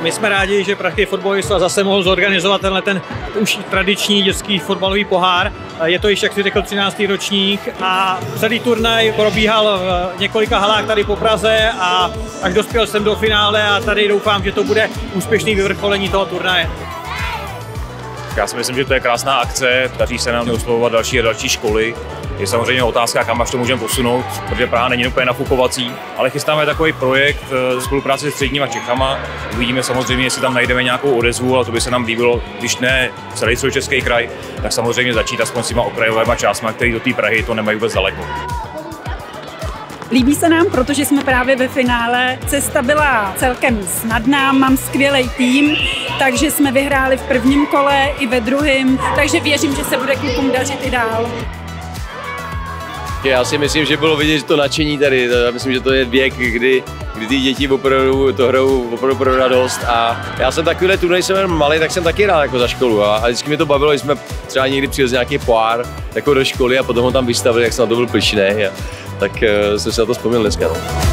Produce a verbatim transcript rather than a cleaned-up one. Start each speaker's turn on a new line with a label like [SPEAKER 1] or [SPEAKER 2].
[SPEAKER 1] My jsme rádi, že Pražský fotbalový svaz zase mohl zorganizovat tenhle ten už tradiční dětský fotbalový pohár. Je to již, jak si řekl, třináctý ročník a celý turnaj probíhal v několika halách tady po Praze a až dospěl jsem do finále a tady doufám, že to bude úspěšný vyvrcholení toho turnaje.
[SPEAKER 2] Já si myslím, že to je krásná akce, daří se nám oslovovat další a další školy. Je samozřejmě otázka, kam až to můžeme posunout, protože Praha není úplně nafukovací, ale chystáme takový projekt v spolupráci s středníma Čechama. Uvidíme samozřejmě, jestli tam najdeme nějakou odezvu, ale to by se nám líbilo, když ne celý Středočeský kraj, tak samozřejmě začít aspoň s těma okrajovými částmi, které do té Prahy to nemají vůbec daleko.
[SPEAKER 3] Líbí se nám, protože jsme právě ve finále. Cesta byla celkem snadná, mám skvělý tým, takže jsme vyhráli v prvním kole i ve druhém, takže věřím, že se bude klukům dařit i dál.
[SPEAKER 4] Já si myslím, že bylo vidět, že to nadšení tady, já myslím, že to je věk, kdy, kdy ty děti opravdu to hrajou opravdu pro radost a já jsem takovýhle turnaj, jsem malý, tak jsem taky rád jako za školu a, a vždycky mi to bavilo, že jsme třeba někdy přijeli nějaký pohár jako do školy a potom ho tam vystavili, jak jsem na to byl pyšnej, a tak uh, jsem si na to vzpomněl dneska. No.